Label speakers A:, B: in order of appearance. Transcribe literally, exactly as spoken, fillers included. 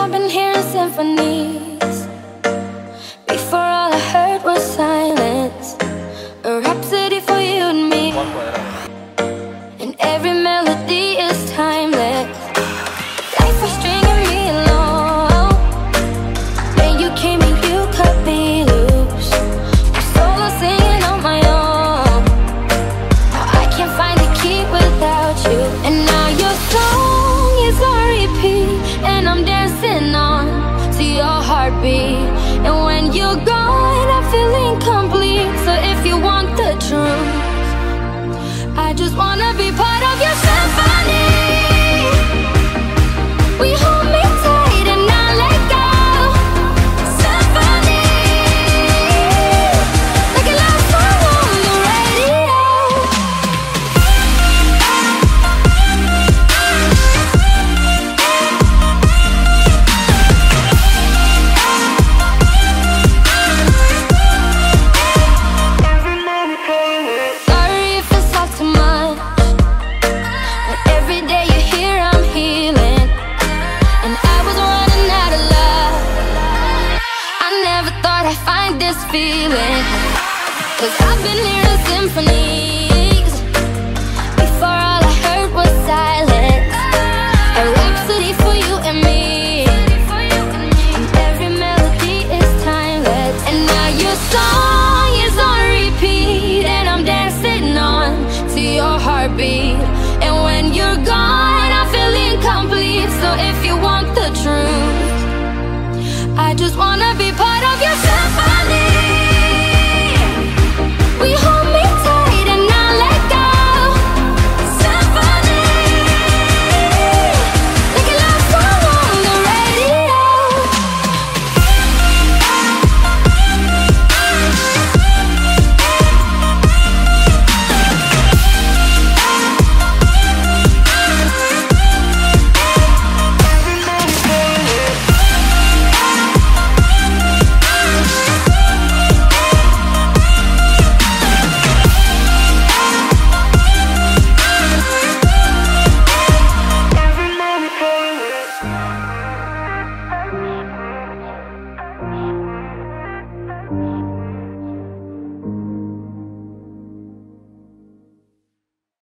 A: I've been hearing symphonies. Before all I heard was silence. A rhapsody for you and me. And every melody is timeless. Life was stringing me along. Then you came and you cut me loose. I'm solo singing on my own. Now I can't find the key without you. And now your song is on repeat, and I'm dancing on to your heartbeat. And when you're gone, I feel incomplete. So if you want the truth, I just wanna be part of your symphony. We hold me tight and not let go. Symphony, like a love song on the radio. Sorry if it's all too much, but every day you're here I'm healing. And I was running out of love. I never thought I'd find this feeling, 'cause I've been hearing symphonies.